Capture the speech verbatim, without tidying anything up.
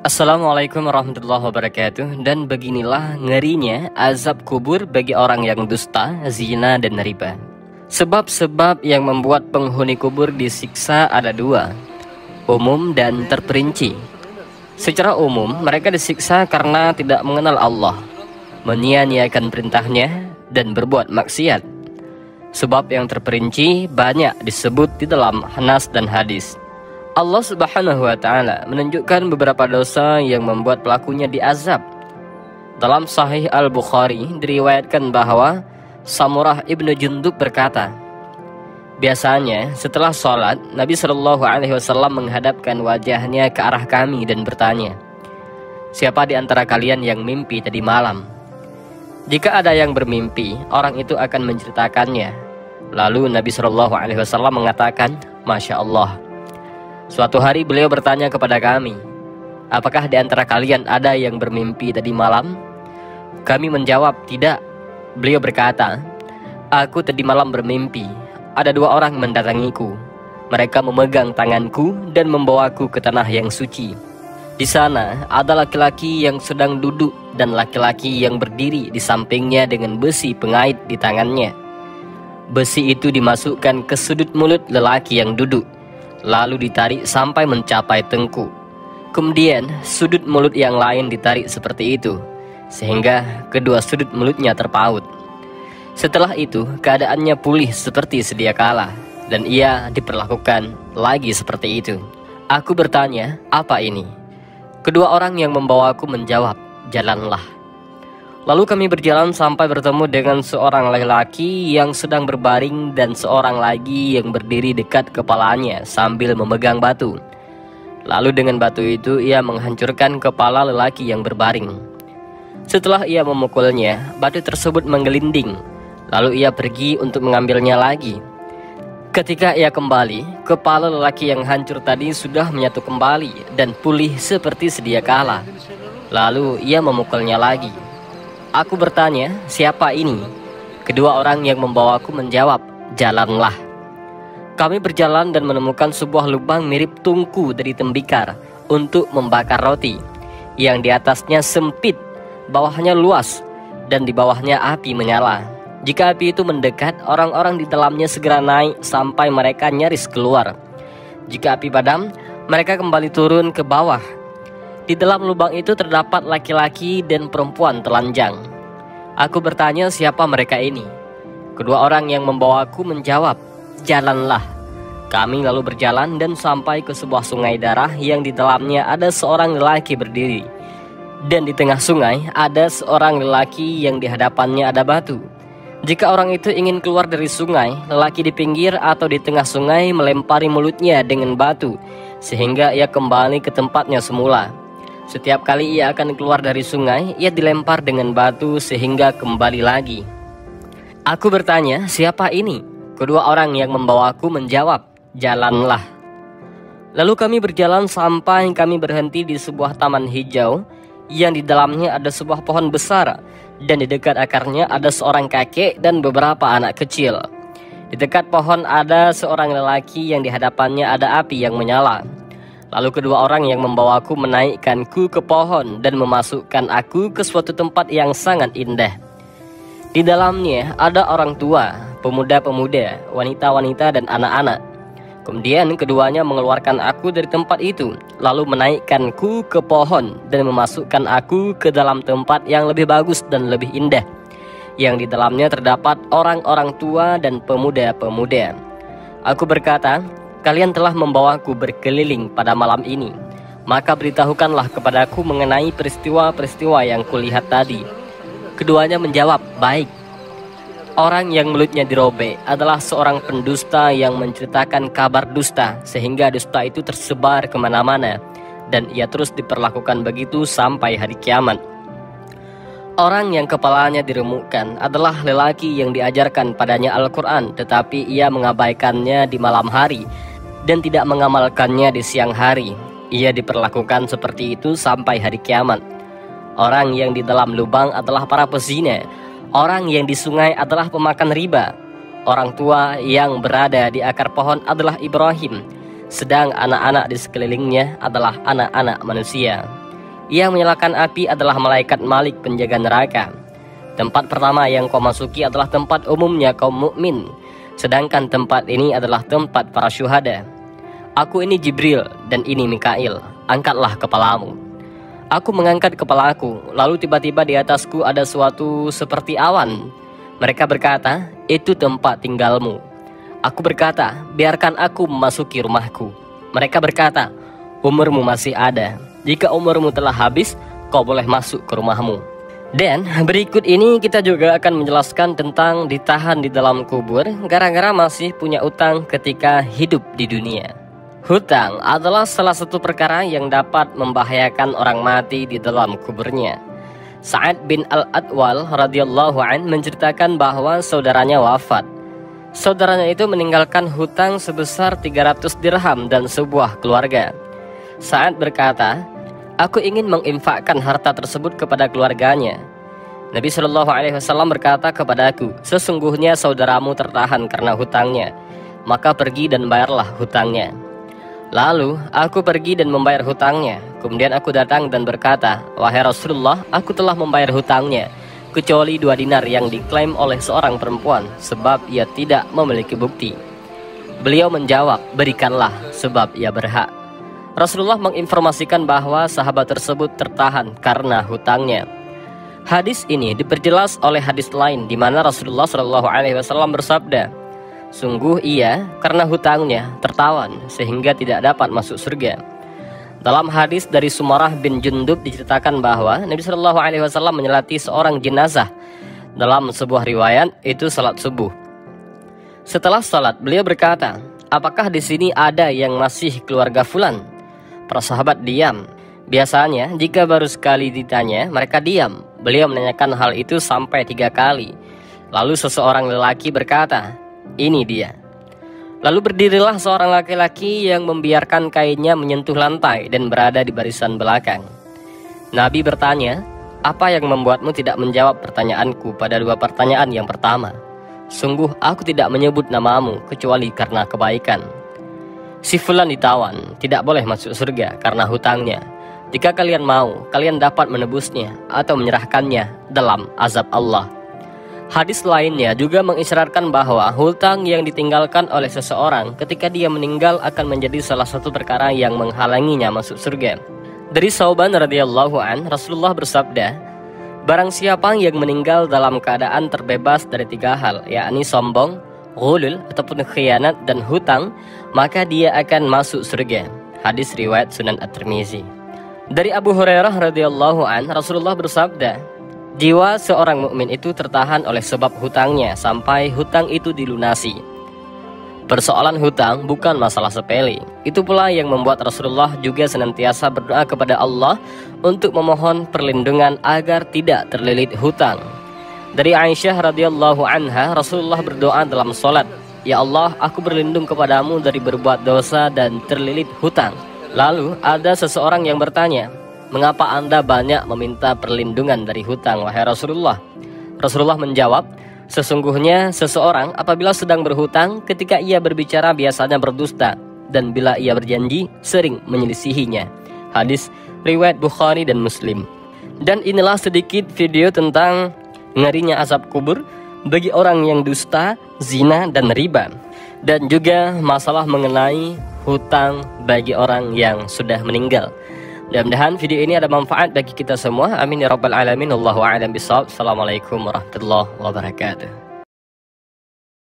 Assalamualaikum warahmatullahi wabarakatuh. Dan beginilah ngerinya azab kubur bagi orang yang dusta, zina, dan riba. Sebab-sebab yang membuat penghuni kubur disiksa ada dua, umum dan terperinci. Secara umum, mereka disiksa karena tidak mengenal Allah, menyia-nyiakan perintahnya, dan berbuat maksiat. Sebab yang terperinci banyak disebut di dalam Nas dan hadis. Allah Subhanahu wa Ta'ala menunjukkan beberapa dosa yang membuat pelakunya diazab. Dalam Sahih Al-Bukhari diriwayatkan bahwa Samurah ibnu Jundub berkata, biasanya setelah sholat Nabi Shallallahu Alaihi Wasallam menghadapkan wajahnya ke arah kami dan bertanya, siapa di antara kalian yang mimpi tadi malam? Jika ada yang bermimpi, orang itu akan menceritakannya. Lalu Nabi Shallallahu Alaihi Wasallam mengatakan, Masya Allah. Suatu hari beliau bertanya kepada kami, apakah di antara kalian ada yang bermimpi tadi malam? Kami menjawab, tidak. Beliau berkata, aku tadi malam bermimpi. Ada dua orang mendatangiku. Mereka memegang tanganku dan membawaku ke tanah yang suci. Di sana ada laki-laki yang sedang duduk dan laki-laki yang berdiri di sampingnya dengan besi pengait di tangannya. Besi itu dimasukkan ke sudut mulut lelaki yang duduk, lalu ditarik sampai mencapai tengkuk. Kemudian sudut mulut yang lain ditarik seperti itu, sehingga kedua sudut mulutnya terpaut. Setelah itu keadaannya pulih seperti sedia kala, dan ia diperlakukan lagi seperti itu. Aku bertanya, apa ini? Kedua orang yang membawaku menjawab, jalanlah. Lalu kami berjalan sampai bertemu dengan seorang laki-laki yang sedang berbaring dan seorang lagi yang berdiri dekat kepalanya sambil memegang batu. Lalu dengan batu itu ia menghancurkan kepala lelaki yang berbaring. Setelah ia memukulnya, batu tersebut menggelinding. Lalu ia pergi untuk mengambilnya lagi. Ketika ia kembali, kepala lelaki yang hancur tadi sudah menyatu kembali dan pulih seperti sedia kala. Lalu ia memukulnya lagi. Aku bertanya, siapa ini? Kedua orang yang membawaku menjawab, jalanlah. Kami berjalan dan menemukan sebuah lubang mirip tungku dari tembikar untuk membakar roti, yang di atasnya sempit, bawahnya luas, dan di bawahnya api menyala. Jika api itu mendekat, orang-orang di dalamnya segera naik sampai mereka nyaris keluar. Jika api padam, mereka kembali turun ke bawah. Di dalam lubang itu terdapat laki-laki dan perempuan telanjang. Aku bertanya, siapa mereka ini? Kedua orang yang membawaku menjawab, jalanlah. Kami lalu berjalan dan sampai ke sebuah sungai darah yang di dalamnya ada seorang lelaki berdiri. Dan di tengah sungai ada seorang lelaki yang di hadapannya ada batu. Jika orang itu ingin keluar dari sungai, lelaki di pinggir atau di tengah sungai melempari mulutnya dengan batu, sehingga ia kembali ke tempatnya semula. Setiap kali ia akan keluar dari sungai, ia dilempar dengan batu sehingga kembali lagi. Aku bertanya, siapa ini? Kedua orang yang membawaku menjawab, jalanlah. Lalu kami berjalan sampai kami berhenti di sebuah taman hijau, yang di dalamnya ada sebuah pohon besar, dan di dekat akarnya ada seorang kakek dan beberapa anak kecil. Di dekat pohon ada seorang lelaki yang di hadapannya ada api yang menyala. Lalu kedua orang yang membawaku menaikkanku ke pohon dan memasukkan aku ke suatu tempat yang sangat indah. Di dalamnya ada orang tua, pemuda-pemuda, wanita-wanita, dan anak-anak. Kemudian keduanya mengeluarkan aku dari tempat itu, lalu menaikkanku ke pohon dan memasukkan aku ke dalam tempat yang lebih bagus dan lebih indah, yang di dalamnya terdapat orang-orang tua dan pemuda-pemuda. Aku berkata, kalian telah membawaku berkeliling pada malam ini, maka beritahukanlah kepadaku mengenai peristiwa-peristiwa yang kulihat tadi. Keduanya menjawab, baik. Orang yang mulutnya dirobek adalah seorang pendusta yang menceritakan kabar dusta, sehingga dusta itu tersebar kemana-mana, dan ia terus diperlakukan begitu sampai hari kiamat. Orang yang kepalanya diremukkan adalah lelaki yang diajarkan padanya Al-Quran, tetapi ia mengabaikannya di malam hari dan tidak mengamalkannya di siang hari. Ia diperlakukan seperti itu sampai hari kiamat. Orang yang di dalam lubang adalah para pezina. Orang yang di sungai adalah pemakan riba. Orang tua yang berada di akar pohon adalah Ibrahim, sedang anak-anak di sekelilingnya adalah anak-anak manusia. Yang menyalakan api adalah malaikat Malik, penjaga neraka. Tempat pertama yang kau masuki adalah tempat umumnya kaum mukmin, sedangkan tempat ini adalah tempat para syuhada. Aku ini Jibril dan ini Mikail, angkatlah kepalamu. Aku mengangkat kepalaku, lalu tiba-tiba di atasku ada suatu seperti awan. Mereka berkata, itu tempat tinggalmu. Aku berkata, biarkan aku memasuki rumahku. Mereka berkata, umurmu masih ada. Jika umurmu telah habis, kau boleh masuk ke rumahmu. Dan berikut ini kita juga akan menjelaskan tentang ditahan di dalam kubur gara-gara masih punya utang ketika hidup di dunia. Hutang adalah salah satu perkara yang dapat membahayakan orang mati di dalam kuburnya. Sa'ad bin Al-Atwal radhiyallahu an menceritakan bahwa saudaranya wafat. Saudaranya itu meninggalkan hutang sebesar tiga ratus dirham dan sebuah keluarga. Sa'ad berkata, aku ingin menginfakkan harta tersebut kepada keluarganya. Nabi Shallallahu Alaihi Wasallam berkata kepadaku, sesungguhnya saudaramu tertahan karena hutangnya, maka pergi dan bayarlah hutangnya. Lalu aku pergi dan membayar hutangnya. Kemudian aku datang dan berkata, wahai Rasulullah, aku telah membayar hutangnya, kecuali dua dinar yang diklaim oleh seorang perempuan, sebab ia tidak memiliki bukti. Beliau menjawab, berikanlah, sebab ia berhak. Rasulullah menginformasikan bahwa sahabat tersebut tertahan karena hutangnya. Hadis ini diperjelas oleh hadis lain di mana Rasulullah shallallahu alaihi wasallam bersabda, sungguh ia karena hutangnya tertawan sehingga tidak dapat masuk surga. Dalam hadis dari Sumarah bin Jundub diceritakan bahwa Nabi shallallahu alaihi wasallam menyolati seorang jenazah. Dalam sebuah riwayat itu salat subuh. Setelah salat beliau berkata, apakah di sini ada yang masih keluarga fulan? Para sahabat diam. Biasanya jika baru sekali ditanya mereka diam. Beliau menanyakan hal itu sampai tiga kali. Lalu seseorang lelaki berkata, ini dia. Lalu berdirilah seorang laki-laki yang membiarkan kainnya menyentuh lantai dan berada di barisan belakang. Nabi bertanya, apa yang membuatmu tidak menjawab pertanyaanku pada dua pertanyaan yang pertama? Sungguh aku tidak menyebut namamu kecuali karena kebaikan. Si fulan ditawan, tidak boleh masuk surga karena hutangnya. Jika kalian mau, kalian dapat menebusnya atau menyerahkannya dalam azab Allah. Hadis lainnya juga mengisyaratkan bahwa hutang yang ditinggalkan oleh seseorang ketika dia meninggal akan menjadi salah satu perkara yang menghalanginya masuk surga. Dari Sauban radhiyallahu an, Rasulullah bersabda, barang siapa yang meninggal dalam keadaan terbebas dari tiga hal, yakni sombong, ghulul ataupun khianat dan hutang, maka dia akan masuk surga. Hadis riwayat Sunan At-Tirmizi. Dari Abu Hurairah radhiyallahu an, Rasulullah bersabda, jiwa seorang mukmin itu tertahan oleh sebab hutangnya sampai hutang itu dilunasi. Persoalan hutang bukan masalah sepele. Itu pula yang membuat Rasulullah juga senantiasa berdoa kepada Allah untuk memohon perlindungan agar tidak terlilit hutang. Dari Aisyah radhiyallahu anha, Rasulullah berdoa dalam sholat, ya Allah, aku berlindung kepadamu dari berbuat dosa dan terlilit hutang. Lalu ada seseorang yang bertanya, mengapa anda banyak meminta perlindungan dari hutang, wahai Rasulullah? Rasulullah menjawab, sesungguhnya seseorang apabila sedang berhutang, ketika ia berbicara biasanya berdusta, dan bila ia berjanji sering menyelisihinya. Hadis riwayat Bukhari dan Muslim. Dan inilah sedikit video tentang ngerinya azab kubur bagi orang yang dusta, zina dan riba, dan juga masalah mengenai hutang bagi orang yang sudah meninggal. Mudah-mudahan video ini ada manfaat bagi kita semua. Amin ya rabbal alamin. Allahu a'lam bishawab. Assalamualaikum warahmatullahi wabarakatuh.